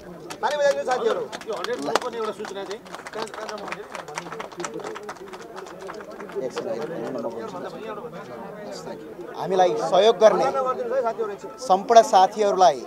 ताली बजाइदिनु साथीहरु यो 100 पनि एउटा सूचना चाहिँ हामीलाई सहयोग गर्ने सम्पूर्ण साथीहरूलाई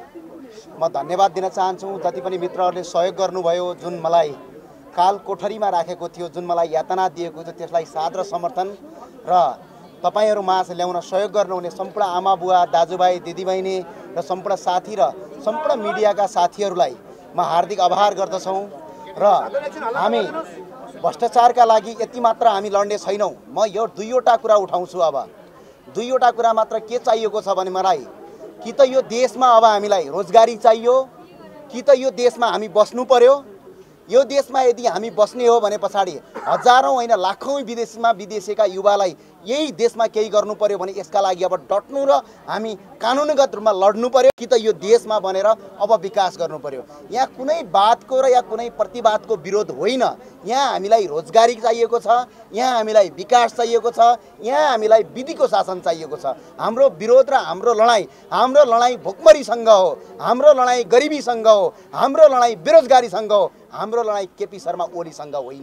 म धन्यवाद दिन चाहन्छु। जति पनि मित्रहरूले सहयोग गर्नुभयो, जुन मलाई काल कोठरीमा राखेको थियो, जुन मलाई यातना दिएको थियो, त्यसलाई साथ र समर्थन र तपाईहरु माझ ल्याउन सहयोग गर्नुहुने सम्पूर्ण आमा बुवा दाजुभाइ दिदीबहिनी र सम्पूर्ण साथी र सम्पूर्ण मिडियाका साथीहरूलाई म हार्दिक आभार गर्दछु। र हामी भ्रष्टाचारका लागि यति मात्र हामी लड्ने छैनौं। म यो दुईवटा कुरा उठाउँछु। अब दुईवटा कुरा मात्र के चाहिएको छ भने मलाई कि त यो देशमा अब हामीलाई रोजगारी चाहियो, कि त यो देशमा हामी बस्नु पर्यो। यो देशमा यदि हामी बस्ने हो भने पछाडि हजारौं होइन लाखौं विदेशमा विदेशीका युवालाई यही देशमा केही गर्नु पर्यो भने यसका लागि अब डट्नु र हामी कानुनगत रूपमा लड्नु पर्यो, कि त यो देशमा बनेर अब विकास गर्नु पर्यो। यहाँ कुनै बातको र या कुनै प्रतिवादको विरोध होइन। यहाँ हामीलाई रोजगारी चाहिएको छ, यहाँ हामीलाई विकास चाहिएको छ, यहाँ हामीलाई विधिको शासन चाहिएको छ। हाम्रो विरोध र हाम्रो लडाई भोकमरीसँग हो, हाम्रो लडाई गरिबीसँग हो, हाम्रो लडाई बेरोजगारीसँग हो, हाम्रो लडाई केपी शर्मा ओलीसँग होइन।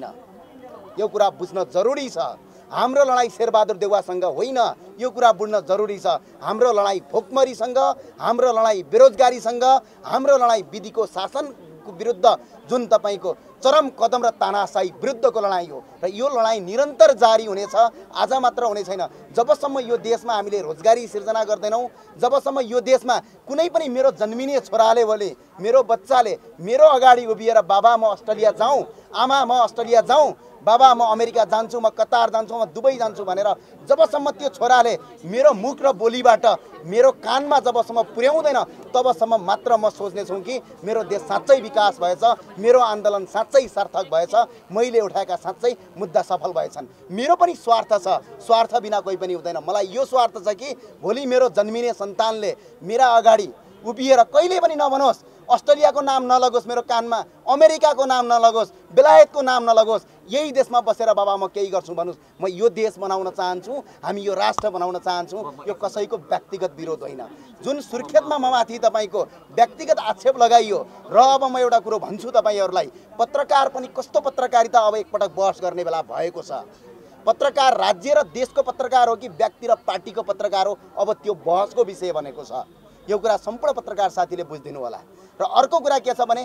यो कुरा बुझ्न जरुरी छ। हाम्रो लडाई शेरबहादुर देउवासँग होइन, यो कुरा बुझ्न जरुरी छ। हाम्रो लडाई भोकमरीसँग, हाम्रो लडाई बेरोजगारीसँग, हाम्रो लडाई विधिको शासनको विरुद्ध जुन तपाईको चरम कदम र तानाशाही विरुद्धको लडाई हो र यो लडाई निरन्तर जारी हुनेछ। आज मात्र हुने छैन। जबसम्म यो देशमा हामीले रोजगारी सिर्जना गर्दैनौं, जबसम्म यो देशमा कुनै पनि मेरो जन्मिने छोराले बोले, मेरो बच्चाले मेरो अगाडि उभिएर बाबा म अस्ट्रेलिया जाउँ, आमा म अस्ट्रेलिया जाउँ, बाबा म अमेरिका जान्छु, म कतार जान्छु, म दुबई जान्छु भनेर जबसम्म त्यो छोराले मेरो मुख र बोलीबाट मेरो कानमा जबसम्म पुर्याउँदैन, तबसम्म मात्र म सोच्ने छु कि मेरो देश साँच्चै विकास भएछ, मेरो आन्दोलन साँच्चै सार्थक भएछ, मैले उठाएका साँच्चै मुद्दा सफल भएछन्। मेरो पनि स्वार्थ छ, स्वार्थ बिना कोही पनि हुँदैन। मलाई यो स्वार्थ छ कि भोलि मेरो जन्मिने सन्तानले मेरा अगाडि उभिएर कहिले पनि नभनोस् अस्ट्रेलियाको नाम नलगोस् मेरो कानमा, अमेरिकाको नाम नलगोस्, बेलायतको नाम नलगोस्, यही देशमा बसेर बाबा म केही गर्छु भन्नुस्। म यो देश बनाउन चाहन्छु, हामी यो राष्ट्र बनाउन चाहन्छौँ। यो कसैको व्यक्तिगत विरोध होइन। जुन सुर्खेतमा ममाथि तपाईको व्यक्तिगत आक्षेप लगाइयो र अब म एउटा कुरो भन्छु तपाईहरुलाई, पत्रकार पनि कस्तो पत्रकारिता अब एकपटक बहस गर्ने बेला भएको छ। पत्रकार राज्य र देशको पत्रकार हो कि व्यक्ति र पार्टीको पत्रकार हो, अब त्यो बहसको विषय बनेको छ। यो कुरा सम्पूर्ण पत्रकार साथीले बुझिदिनु होला। र अर्को कुरा के छ भने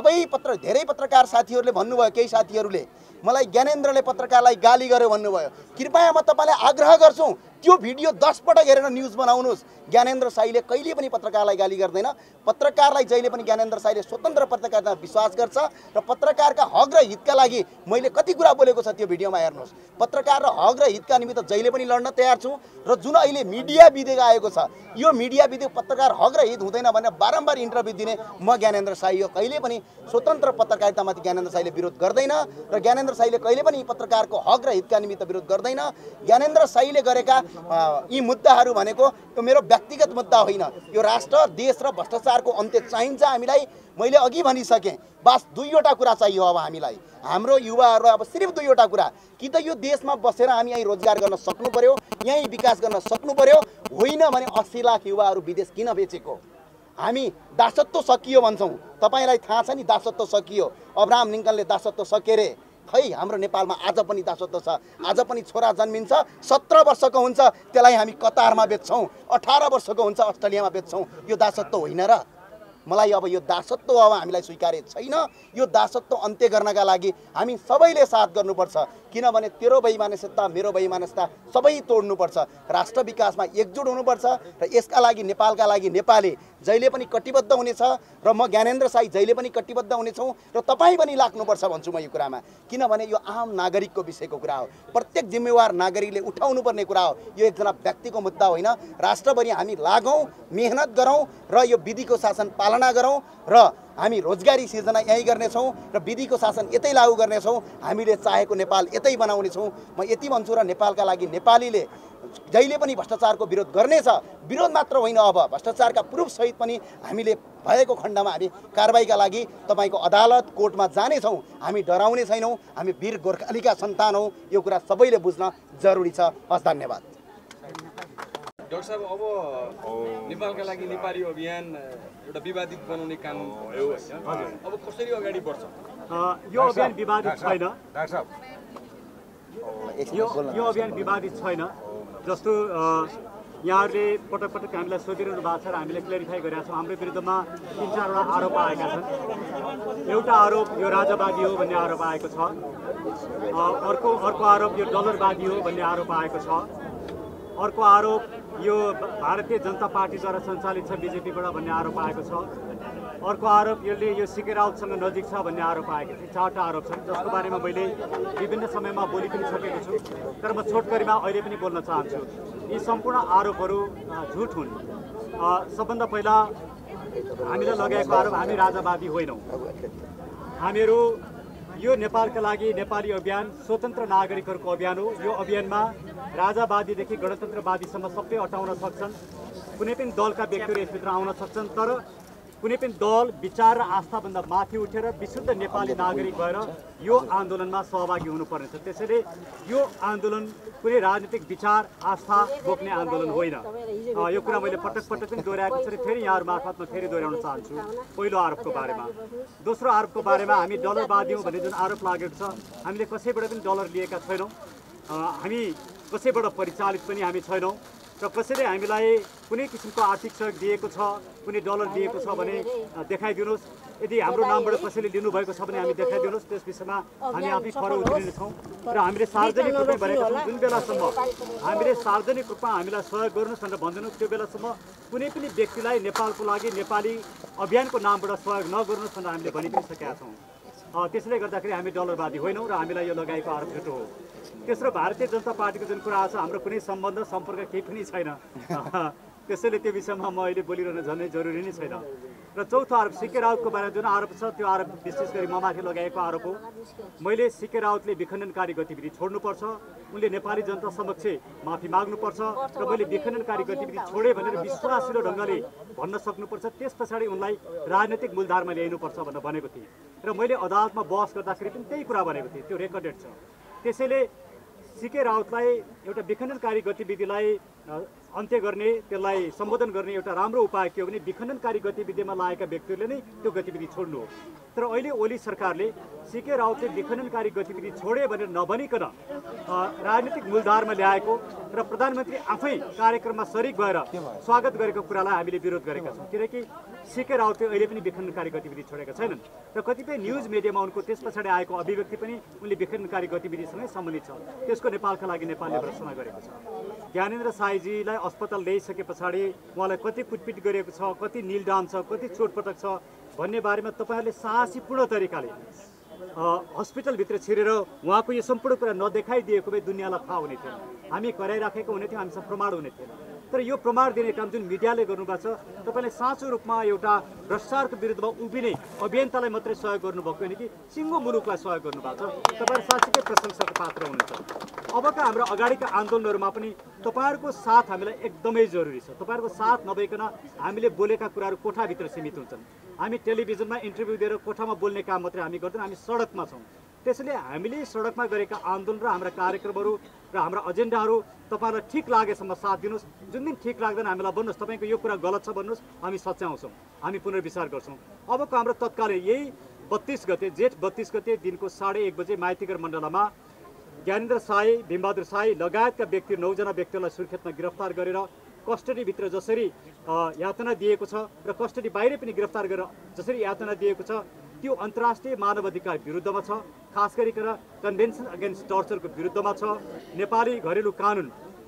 धेरै पत्रकार साथीहरूले भन्नुभयो, केही साथीहरूले मलाई ज्ञानेन्द्रले पत्रकारलाई गाली गर्यो भन्नुभयो। कृपया म तपाईलाई आग्रह गर्छु, त्यो भिडियो 10 पटक हेरेर न्यूज बनाउनुस्। ज्ञानेन्द्र साईले कहिले पनि पत्रकारलाई गाली गर्दैन। पत्रकारलाई जहिले पनि ज्ञानेन्द्र साईले स्वतन्त्र पत्रकारितामा विश्वास गर्छ र पत्रकारका हक र हितका लागि मैले कति कुरा बोलेको छ त्यो भिडियोमा हेर्नुस्। पत्रकार र हक र हितका निमित्त जहिले पनि लड्न तयार छु। र जुन अहिले मिडिया विधेयक आएको छ, यो मिडिया विधेयक पत्रकार हक र हित हुँदैन भनेर बारम्बार इन्टरभ्यु दिने म ज्ञानेन्द्र साई हो। कहिले पनि स्वतन्त्र पत्रकारितामाथि ज्ञानेन्द्र साईले विरोध गर्दैन र ज्ञानेन्द्र साईले कहिले पनि पत्रकारको हक र हितका निमित्त विरोध गर्दैन। ज्ञानेन्द्र साईले गरेका यी मुद्दाहरू भनेको यो मेरो व्यक्तिगत मुद्दा होइन। यो राष्ट्र, देश र भ्रष्टाचारको अन्त्य चाहिन्छ हामीलाई। मैले अघि भनिसकेँ, बस दुईवटा कुरा चाहियो अब हामीलाई, हाम्रो युवाहरूलाई अब सिर्फ दुईवटा कुरा, कि त यो देशमा बसेर हामी यहीँ रोजगार गर्न सक्नु पर्यो, यहीँ विकास गर्न सक्नु पर्यो, होइन भने 80 लाख युवाहरू विदेश किन बेचेको। हामी दासत्व सकियो भन्छौँ, तपाईलाई थाहा छ नि दासत्व सकियो। अब्राहम लिङ्कनले दासत्व सके रे। खै हाम्रो नेपालमा आज पनि दासत्व छ। आज पनि छोरा जन्मिन्छ, 17 वर्षको हुन्छ, त्यसलाई हामी कतारमा बेच्छौँ, 18 वर्षको हुन्छ अस्ट्रेलियामा बेच्छौँ। यो दासत्व होइन र? मलाई अब यो दासत्व अब हामीलाई स्वीकार्य छैन। यो दासत्व अन्त्य गर्नका लागि हामी सबैले साथ गर्नुपर्छ। किनभने तेरो बेइमानसिता मेरो बेइमानसिता सबै तोड्नुपर्छ। राष्ट्र विकासमा एकजुट हुनुपर्छ र यसका लागि नेपालका लागि नेपाली जहिले पनि कटिबद्ध हुनेछ र म ज्ञानेन्द्र साई जहिले पनि कटिबद्ध हुनेछौँ र तपाईँ पनि लाग्नुपर्छ भन्छु म यो कुरामा। किनभने यो आम नागरिकको विषयको कुरा हो, प्रत्येक जिम्मेवार नागरिकले उठाउनु पर्ने कुरा हो। यो एकजना व्यक्तिको मुद्दा होइन। राष्ट्रभरि हामी लागौँ, मेहनत गरौँ र यो विधिको शासन पालना गरौँ र हामी रोजगारी सिर्जना यही गर्नेछौँ र विधिको शासन यतै लागू गर्नेछौँ। हामीले चाहेको नेपाल यतै बनाउनेछौँ। म यति भन्छु र नेपालका लागि नेपालीले जहिले पनि भ्रष्टाचारको विरोध गर्नेछ। विरोध मात्र होइन, अब भ्रष्टाचारका प्रुफ सहित पनि हामीले भएको खण्डमा हामी कारबाहीका लागि तपाईको अदालत कोर्टमा जानेछौँ। हामी डराउने छैनौँ। हामी वीर गोर्खालीका सन्तान हौँ। यो कुरा सबैले बुझ्न जरुरी छ। हस्, धन्यवाद। डाक्टर साहब अब नेपालका लागि नेपाली अभियान एउटा विवादित बनाउने काम भयो होइन अब कसरी अगाडि बढ्छ यो अभियान विवादित छैन डाक्टर साहब यो अभियान विवादित छैन जस्तो यहाँहरूले पटक पटक हामीलाई सोधिरहनु भएको छ र हामीले क्लियरिफाई गरेका छौँ हाम्रो विरुद्धमा 3-4वटा आरोप आएका छन् एउटा आरोप यो राजावादी हो भन्ने आरोप आएको छ अर्को आरोप यो डलरवादी हो भन्ने आरोप आएको छ अर्को आरोप यो भारतीय जनता पार्टीद्वारा सञ्चालित छ बिजेपीबाट भन्ने आरोप आएको छ अर्को आरोप यसले यो सिके राउतसँग नजिक छ भन्ने आरोप आएको छ 4टा आरोप छन् जसको बारेमा मैले विभिन्न समयमा बोलि पनि सकेको छु तर म छोटकरीमा अहिले पनि बोल्न चाहन्छु यी सम्पूर्ण आरोपहरू झुट हुन् सबभन्दा पहिला हामीले लगाएको आरोप हामी राजावादी होइनौँ हामीहरू यो नेपालका लागि नेपाली अभियान स्वतन्त्र नागरिकहरूको अभियान हो यो अभियानमा राजावादीदेखि गणतन्त्रवादीसम्म सबै अटाउन सक्छन् कुनै पनि दलका व्यक्तिहरू यसभित्र आउन सक्छन् तर कुनै पनि दल विचार र आस्थाभन्दा माथि उठेर विशुद्ध नेपाली नागरिक भएर यो आन्दोलनमा सहभागी हुनुपर्नेछ त्यसैले यो आन्दोलन कुनै राजनीतिक विचार आस्था बोक्ने आन्दोलन होइन यो कुरा मैले पटक पटक पनि दोहोऱ्याएको छु र फेरि यहाँहरू मार्फत म फेरि दोहोऱ्याउन चाहन्छु पहिलो आरोपको बारेमा दोस्रो आरोपको बारेमा हामी डलरवादी हौँ भन्ने जुन आरोप लागेको छ हामीले कसैबाट पनि डलर लिएका छैनौँ हामी कसैबाट परिचालित पनि हामी छैनौँ र कसैले हामीलाई कुनै किसिमको आर्थिक सहयोग दिएको छ कुनै डलर दिएको छ भने देखाइदिनुहोस् यदि हाम्रो नामबाट कसैले लिनुभएको छ भने हामी देखाइदिनुहोस् त्यस विषयमा हामी आफै खरो उत्रिनेछौँ र हामीले सार्वजनिक रूपमा भनेका छौँ जुन बेलासम्म हामीले सार्वजनिक रूपमा हामीलाई सहयोग गर्नुहोस् भनेर भन्दैनौँ त्यो बेलासम्म कुनै पनि व्यक्तिलाई नेपालको लागि नेपाली अभियानको नामबाट सहयोग नगर्नुहोस् भनेर हामीले भनि पनि सकेका छौँ त्यसैले गर्दाखेरि हामी डलरवादी होइनौँ र हामीलाई यो लगाएको आरोप झुटो हो तेस्रो भारतीय जनता पार्टीको जुन कुरा छ हाम्रो कुनै सम्बन्ध सम्पर्क केही पनि छैन त्यसैले त्यो विषयमा म अहिले बोलिरहन झनै जरुरी नै छैन र चौथो आरोप सिके राउतको बारेमा जुन आरोप छ त्यो आरोप विशेष गरी ममाथि लगाएको आरोप हो मैले सिके राउतले विखण्डनकारी गतिविधि छोड्नुपर्छ उनले नेपाली जनता समक्ष माफी माग्नुपर्छ र मैले विखण्डनकारी गतिविधि छोडेँ भनेर विश्वासिलो ढङ्गले भन्न सक्नुपर्छ त्यस पछाडि उनलाई राजनैतिक मूलधारमा ल्याइनुपर्छ भनेर भनेको थिएँ र मैले अदालतमा बहस गर्दाखेरि पनि त्यही कुरा भनेको थिएँ त्यो रेकर्डेड छ त्यसैले सिके राउतलाई एउटा विखण्डनकारी गतिविधिलाई अन्त्य गर्ने त्यसलाई सम्बोधन गर्ने एउटा राम्रो उपाय के हो भने विखण्डनकारी गतिविधिमा लागेका व्यक्तिहरूले नै त्यो गतिविधि छोड्नु हो तर अहिले ओली सरकारले सिके राउतले विखण्डनकारी गतिविधि छोडे भनेर नभनिकन राजनीतिक मूलधारमा ल्याएको र प्रधानमन्त्री आफै कार्यक्रममा सरिक भएर स्वागत गरेको कुरालाई हामीले विरोध गरेका छौँ किनकि सिके राउतले अहिले पनि विखण्डनकारी गतिविधि छोडेका छैनन् र कतिपय न्युज मिडियामा उनको त्यस पछाडि आएको अभिव्यक्ति पनि उनले विखण्डनकारी गतिविधिसँगै सम्बन्धित छ त्यसको नेपालका लागि नेपालले भर्सना गरेको छ ज्ञानेन्द्र साईजीलाई अस्पताल ल्याइसके पछाडि उहाँलाई कति कुटपिट गरिएको छ कति निलडाम छ कति चोटपटक छ भन्ने बारेमा तपाईँहरूले साहसीपूर्ण तरिकाले हस्पिटलभित्र छिरेर उहाँको यो सम्पूर्ण कुरा नदेखाइदिएको भए दुनियाँलाई थाहा हुने थिएन हामी कराइराखेको हुने थियो हामीसँग प्रमाण हुने थिएन तर यो प्रमाण दिने काम जुन मिडियाले गर्नुभएको छ तपाईँले साँचो रूपमा एउटा भ्रष्टाचारको विरुद्धमा उभिने अभियन्तालाई मात्रै सहयोग गर्नुभएको होइन कि सिङ्गो मुलुकलाई सहयोग गर्नुभएको छ तपाईँहरू साँच्चीकै प्रशंसाको पात्र हुनुहुन्छ अबका हाम्रो अगाडिका आन्दोलनहरूमा पनि तपाईँहरूको साथ हामीलाई एकदमै जरुरी छ तपाईँहरूको साथ नभइकन हामीले बोलेका कुराहरू कोठाभित्र सीमित हुन्छन् हामी टेलिभिजनमा इन्टरभ्यू दिएर कोठामा बोल्ने काम मात्रै हामी गर्दैनौँ हामी सडकमा छौँ त्यसैले हामीले सडकमा गरेका आन्दोलन र हाम्रा कार्यक्रमहरू र हाम्रा एजेन्डाहरू तपाईँलाई ठिक लागेसम्म साथ दिनुहोस् जुन दिन ठिक लाग्दैन हामीलाई भन्नुहोस् तपाईँको यो कुरा गलत छ भन्नुहोस् हामी सच्याउँछौँ हामी पुनर्विचार गर्छौँ अबको हाम्रो तत्कालीन यही 32 गते जेठ 32 गते दिनको 1:30 बजे माइतीघर मण्डलमा ज्ञानेन्द्र साई भीमबहादुर साई लगायतका व्यक्ति 9 जना व्यक्तिहरूलाई सुर्खेतमा गिरफ्तार गरेर कस्टडीभित्र जसरी यातना दिएको छ र कस्टडी बाहिर पनि गिरफ्तार गरेर जसरी यातना दिएको छ त्यो अन्तर्राष्ट्रिय मानवाधिकार विरुद्धमा छ खास गरिकन कन्भेन्सन अगेन्स्ट टर्चरको विरुद्धमा छ नेपाली घरेलु कानुन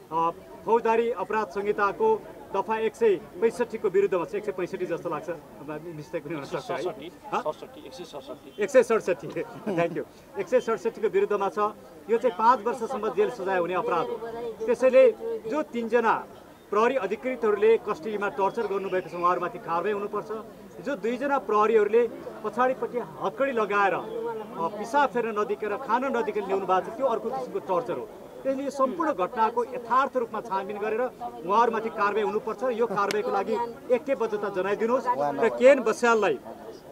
फौजदारी अपराध संहिताको दफा 165 को विरुद्धमा छ 165 जस्तो लाग्छ मिस्टेक पनि हुन सक्छ है 167 थ्यांक यू 167 को विरुद्धमा छ यो चाहिँ 5 वर्षसम्म जेल सजाय हुने अपराध हो त्यसैले जो 3 जना प्रहरी अधिकृतहरूले कस्टडीमा टर्चर गर्नुभएको छ उहाँहरूमाथि कारबाही हुनुपर्छ जो 2 जना प्रहरीहरूले पछाडिपट्टि हत्कडी लगाएर पिसाब फेर्न नदिकेर खान नदिकेर ल्याउनु भएको छ त्यो अर्को किसिमको टर्चर हो त्यसले यो सम्पूर्ण घटनाको यथार्थ रूपमा छानबिन गरेर उहाँहरूमाथि कारबाही हुनुपर्छ यो कारबाहीको लागि एकैबद्धता जनाइदिनुहोस् र केएन बस्याललाई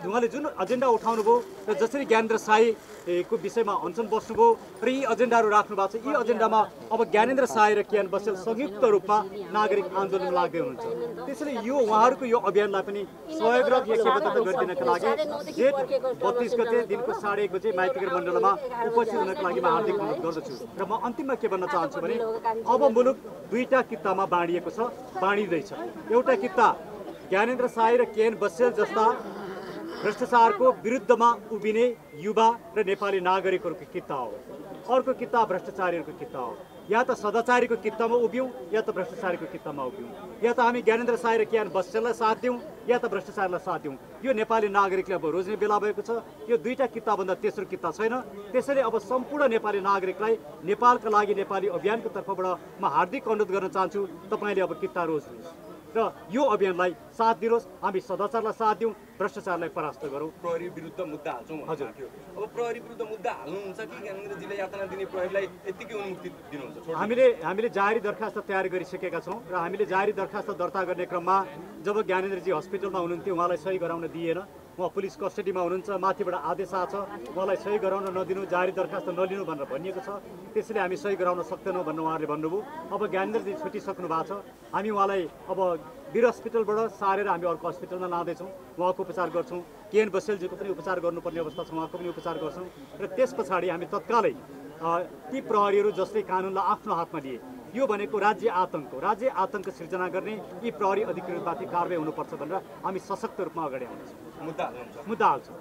उहाँले जुन एजेन्डा उठाउनु भयो र जसरी ज्ञानेन्द्र साईको विषयमा अनसन बस्नुभयो र यी एजेन्डाहरू राख्नु भएको छ, यी एजेन्डामा अब ज्ञानेन्द्र साई र केएन बस्नेल संयुक्त रूपमा नागरिक आन्दोलन लाग्दै हुनुहुन्छ। त्यसैले यो उहाँहरूको यो अभियानलाई पनि सहयोग र एकबद्धता गरिदिनका लागि जेठ 32 गते दिनको 1:30 बजे माइतीगर मण्डलमा उपस्थित हुनका लागि म हार्दिक अनुरोध गर्दछु। र म अन्तिममा के भन्न चाहन्छु भने अब मुलुक दुईटा कित्तामा बाँडिएको छ, बाँडिँदैछ। एउटा कित्ता ज्ञानेन्द्र साई र केएन बस्नेल जस्ता भ्रष्टाचारको विरुद्धमा उभिने युवा र नेपाली नागरिकहरूको कित्ता हो। अर्को कित्ता भ्रष्टाचारीहरूको कित्ता हो। या त सदाचारीको कित्तामा उभियौँ या त भ्रष्टाचारीको कित्तामा उभियौँ। या त हामी ज्ञानेन्द्र साई र केएन बस्नेललाई साथ दिउँ या त भ्रष्टाचारलाई साथ दिउँ। यो नेपाली नागरिकले अब रोज्ने बेला भएको छ। यो दुईटा कित्ताभन्दा तेस्रो कित्ता छैन। त्यसैले अब सम्पूर्ण नेपाली नागरिकलाई नेपालका लागि नेपाली अभियानको तर्फबाट म हार्दिक अनुरोध गर्न चाहन्छु, तपाईँले अब कित्ता रोज्नुहोस् र यो अभियानलाई साथ दिनुहोस्। हामी सदाचारलाई साथ दिउँ, भ्रष्टाचारलाई परास्त गरौँ। प्रहरी विरुद्ध मुद्दा हाल्छौँ हजुर। अब प्रहरी विरुद्ध मुद्दा हाल्नुहुन्छ कि ज्ञानेन्द्रजीले यातना दिने प्रहरीलाई यतिकै उन्मुक्ति दिनुहुन्छ? हामीले जारी दरखास्त तयार गरिसकेका छौँ र हामीले जारी दरखास्त दर्ता गर्ने क्रममा जब ज्ञानेन्द्रजी हस्पिटलमा हुनुहुन्थ्यो उहाँलाई सही गराउन दिएन, उहाँ पुलिस कस्टडीमा हुनुहुन्छ, माथिबाट आदेश आएको छ उहाँलाई सही गराउन नदिनु, जारी दरखास्त नलिनु भनेर भनिएको छ। त्यसैले हामी सही गराउन सक्दैनौँ भनेर उहाँहरूले भन्नुभयो। अब ज्ञानेन्द्रजी छुटिसक्नु भएको छ, हामी उहाँलाई अब वीर हस्पिटलबाट सारेर हामी अर्को हस्पिटलमा लाँदैछौँ, उहाँको उपचार गर्छौँ। केएन बस्नेलजीको पनि उपचार गर्नुपर्ने अवस्था छ, उहाँको पनि उपचार गर्छौँ। र त्यस पछाडि हामी तत्कालै ती प्रहरीहरू जसले कानुनलाई आफ्नो हातमा लिए, यो भनेको राज्य आतङ्क सिर्जना गर्ने यी प्रहरी अधिकृतमाथि कारवाही हुनुपर्छ भनेर हामी सशक्त रूपमा अगाडि आउँछौँ। मुद्दा हाल्छौँ।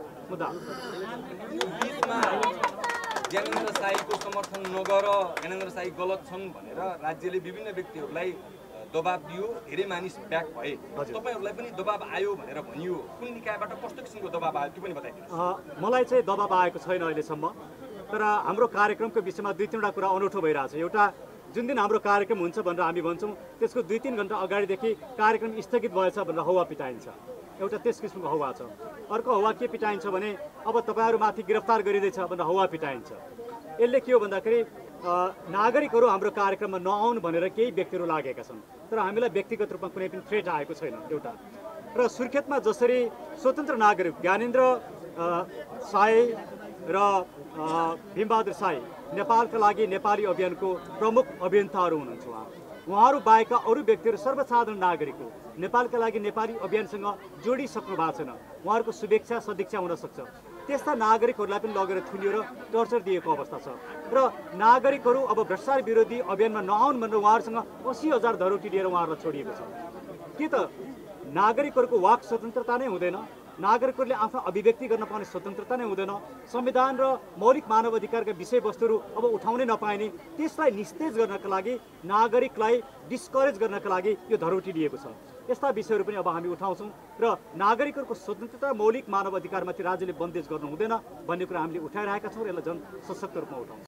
बिचमा ज्ञानेन्द्र साईको समर्थन नगर, ज्ञानेन्द्र साई गलत छन् भनेर राज्यले विभिन्न व्यक्तिहरूलाई दबाब दियो, धेरै मानिस ब्याक भए। तपाईँहरूलाई पनि दबाब आयो भनेर भनियो, कुन निकायबाट कस्तो किसिमको दबाब आयो त्यो पनि बताइदिनुहोस्। मलाई चाहिँ दबाब आएको छैन अहिलेसम्म, तर हाम्रो कार्यक्रमको विषयमा 2-3वटा कुरा अनौठो भइरहेछ। एउटा, जुन दिन हाम्रो कार्यक्रम हुन्छ भनेर हामी भन्छौँ त्यसको 2-3 घन्टा अगाडिदेखि कार्यक्रम स्थगित भएछ भनेर हौवा पिटाइन्छ। एउटा त्यस किसिमको हौवा छ। अर्को हौवा के पिटाइन्छ भने अब तपाईँहरूमाथि गिरफ्तार गरिँदैछ भनेर हौवा पिटाइन्छ। यसले के हो भन्दाखेरि नागरिकहरू हाम्रो कार्यक्रममा नआउन् भनेर केही व्यक्तिहरू लागेका छन्, तर हामीलाई व्यक्तिगत रूपमा कुनै पनि थ्रेट आएको छैन। एउटा र सुर्खेतमा जसरी स्वतन्त्र नागरिक ज्ञानेन्द्र साई र भीमबहादुर साई नेपालका लागि नेपाली अभियानको प्रमुख अभियन्ताहरू हुनुहुन्छ। उहाँहरू बाहेकका अरू व्यक्तिहरू सर्वसाधारण नागरिक हो, नेपालका लागि नेपाली अभियानसँग जोडिसक्नु भएको छैन, उहाँहरूको शुभेच्छा सदिच्छा हुनसक्छ। त्यस्ता नागरिकहरूलाई पनि लगेर थुनिएर टर्चर दिएको अवस्था छ। र नागरिकहरू अब भ्रष्टाचार विरोधी अभियानमा नआउन् भनेर उहाँहरूसँग 80,000 धरोटी लिएर उहाँहरूलाई छोडिएको छ। के त नागरिकहरूको वाक स्वतन्त्रता नै हुँदैन? नागरिकहरूले आफ्नो अभिव्यक्ति गर्न पाउने स्वतन्त्रता नै हुँदैन? संविधान र मौलिक मानव अधिकारका विषयवस्तुहरू अब उठाउनै नपाइने, त्यसलाई निस्तेज गर्नका लागि, नागरिकलाई डिस्करेज गर्नका लागि यो धरोटी लिएको छ। यस्ता विषयहरू पनि अब हामी उठाउँछौँ र नागरिकहरूको स्वतन्त्रता, मौलिक मानव अधिकारमाथि राज्यले बन्देज गर्नु हुँदैन भन्ने कुरा हामीले उठाइरहेका छौँ र यसलाई झन् सशक्त रूपमा उठाउँछौँ।